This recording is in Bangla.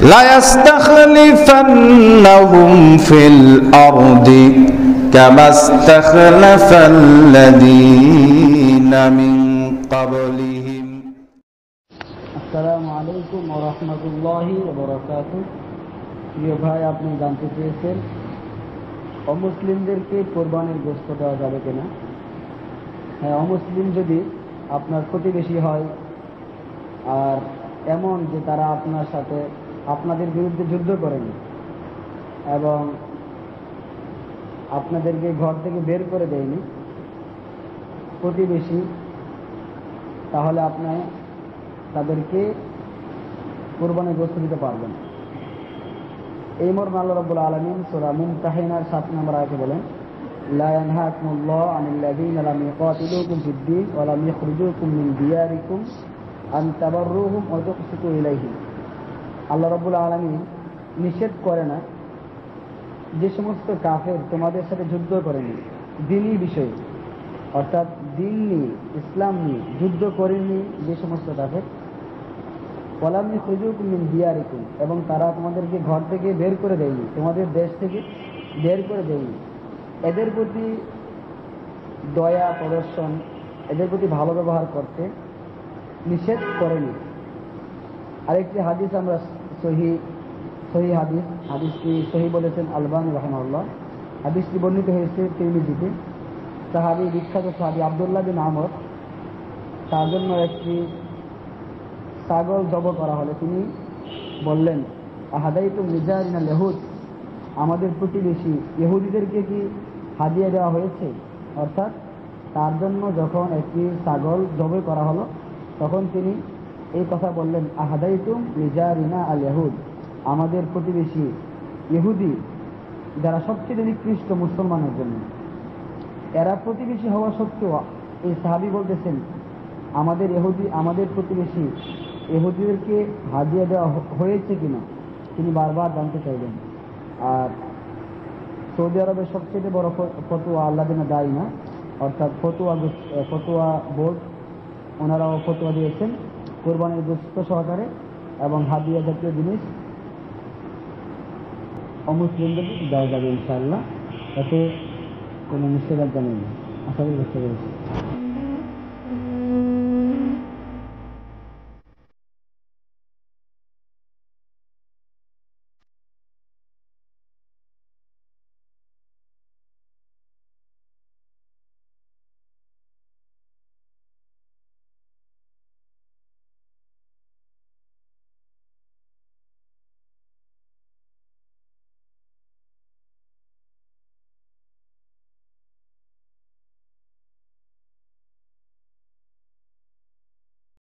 লায়াস্তাখলিফান্নাহুম ফিল আরদি কামা ইস্তাখলাফাল্লাযীনা মিন ক্বাবলিহিম। আসসালামু আলাইকুম ওয়া রাহমাতুল্লাহি ওয়া বারাকাতুহু। প্রিয় ভাই, আপনি জানতে চেয়েছেন অমুসলিমদেরকে কোরবানির গোশত দেওয়া যাবে কিনা। হ্যাঁ, অমুসলিম যদি আপনার প্রতিবেশী হয় আর এমন যে তারা আপনার সাথে আপনাদের বিরুদ্ধে যুদ্ধ করেনি এবং আপনাদেরকে ঘর থেকে বের করে দেয়নি প্রতিবেশী, তাহলে আপনি তাদেরকে কোরবানির গোশত দিতে পারবেন। এই মর্মে আল্লাহ রাব্বুল আলামিন সূরা মুমতাহিনার 7 নম্বর আয়াতে বলেন, লা ইয়ানহাকুমুল্লাহু আনিল্লাযীনা লাম ইউকাতিলুকুম ফিদ-দীন ওয়া লাম ইখরিজুকুম মিন দিয়ারিকুম আন তাবাররুহুম ওয়া তুকসিতু ইলাইহিম। আল্লাহ রাব্বুল আলামিন নিষেধ করে না যে সমস্ত কাফের তোমাদের সাথে যুদ্ধ করেনি দ্বীনি বিষয়ে, অর্থাৎ দ্বীন নিয়ে, ইসলাম নিয়ে যুদ্ধ করেনি যে সমস্ত কাফের, ওয়ালাম ইখরিজুকুম মিন দিয়ারিকুম, এবং তারা তোমাদেরকে ঘর থেকে বের করে দেয়নি, তোমাদের দেশ থেকে বের করে দেয়নি, এদের প্রতি দয়া প্রদর্শন, এদের প্রতি ভালো ব্যবহার করতে নিষেধ করেনি। আরেকটি হাদিস আমরা সহি হাদিসটি সহি বলেছেন আলবানী রাহিমাহুল্লাহ। হাদিসটি বর্ণিত হয়েছে তিরমিজিতে। বিখ্যাত সাহাবী আব্দুল্লাহ বিন আমর, তার জন্য একটি ছাগল জবাই করা হলে তিনি বললেন, আহাদাইতুম লিজারিনাল ইয়াহুদ, আমাদের প্রতিবেশী ইহুদিদেরকে কি হাদিয়া দেওয়া হয়েছে? অর্থাৎ তার জন্য যখন একটি ছাগল জবাই করা হলো তখন তিনি এই কথা বললেন, আহাদাইতুম লিজারিনা আল ইয়াহুদ, আমাদের প্রতিবেশী ইহুদি যারা সবচেয়ে নিকৃষ্ট মুসলমানের জন্য, এরা প্রতিবেশী হওয়া সত্ত্বেও এই সাহাবী বলতেছেন আমাদের প্রতিবেশী ইহুদিদেরকে হাদিয়া দেওয়া হয়েছে কিনা তিনি বারবার জানতে চাইলেন। আর সৌদি আরবের সবচেয়ে বড় ফতোয়া আল্লাদিনা দায়ী না, অর্থাৎ ফতোয়া বোর্ড, ওনারাও ফতোয়া দিয়েছেন কোরবানির গোশত সহকারে এবং হাদিয়া জাতীয় জিনিস অমুসলিমদের দেওয়া যাবে ইনশাআল্লাহ, এতে কোনো নিষেধাজ্ঞা নেই। আশা করি বুঝতে পেরেছি।